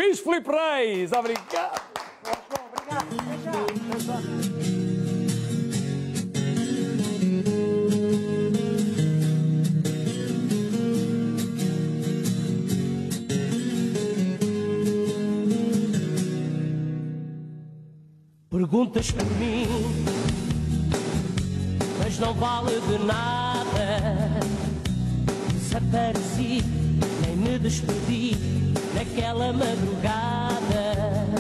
Luís Filipe Reis. Obrigado. Obrigado. Perguntas por mim, mas não vale de nada. Desapareci, nem me despedi naquela madrugada.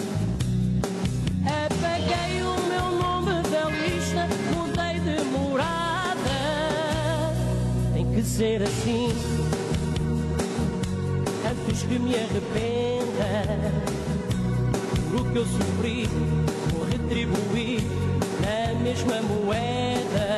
Apaguei o meu nome da lista, mudei de morada. Tem que ser assim, antes que me arrependa. Por o que eu sofri, vou retribuir na mesma moeda.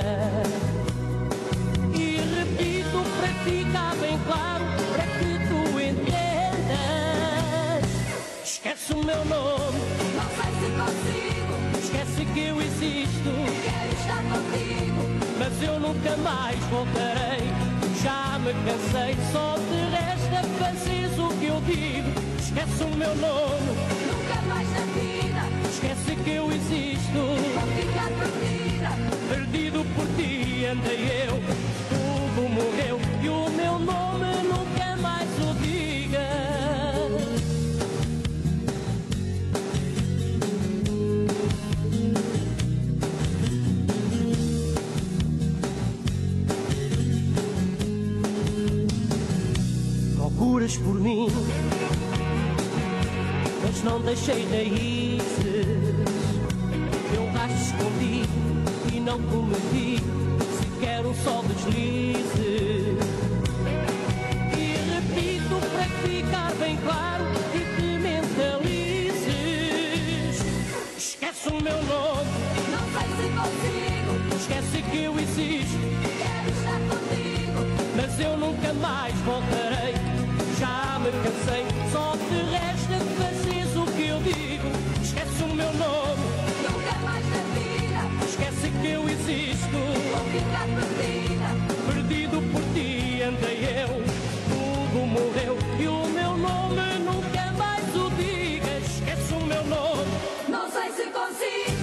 E repito, para ficar bem claro, para que tu entendas. Esquece o meu nome, não sei se consigo. Esquece que eu existo, quero estar contigo, mas eu nunca mais voltarei. Já me cansei, só te resta fazeres o que eu digo. Esquece o meu nome, nunca mais na vida. Esquece que eu existo, vou ficar perdida. Perdido por ti andei eu, tudo morreu e o meu nome nunca mais o diga. Procuras por mim, mas não deixei raízes. Eu rastro escondi e não cometi sequer um só deslize. E repito para ficar bem claro e te mentalizes. Esquece o meu nome, não sei se consigo. Esquece que eu existo, quero estar contigo, mas eu nunca mais voltarei. Já me cansei, só te resta fazeres o que eu digo. Esquece o meu nome, nunca mais na vida. Esquece que eu existo, vou ficar perdida. Perdido por ti andei eu, tudo morreu e o meu nome nunca mais o diga. Esquece o meu nome, não sei se consigo.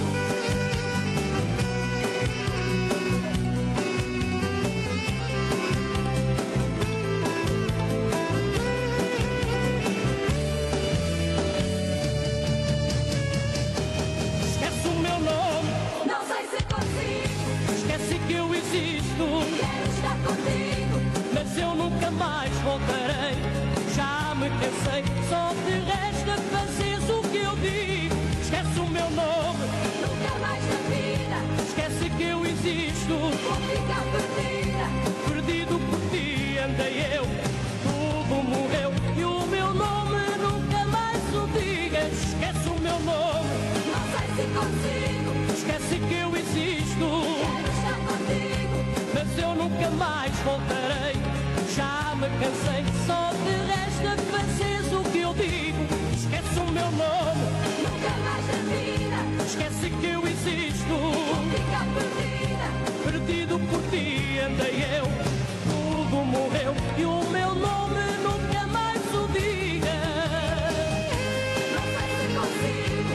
Quero estar contigo, mas eu nunca mais voltarei. Já me cansei, só te resta fazeres o que eu digo. Esquece o meu nome, nunca mais na vida. Esquece que eu existo, vou ficar perdida. Perdido por ti andei eu, tudo morreu e o meu nome nunca mais o diga. Esquece o meu nome, não sei se consigo. Esquece que eu existo, quero estar contigo, mas eu nunca mais voltarei. Já me cansei, só te resta fazeres o que eu digo. Esquece o meu nome, nunca mais na vida. Esquece que eu existo, vou ficar perdida. Perdido por ti andei eu, tudo morreu e o meu nome nunca mais o diga. Não sei se consigo,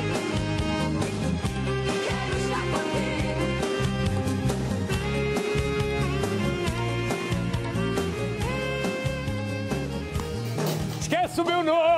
quero estar contigo. Esquece o meu nome.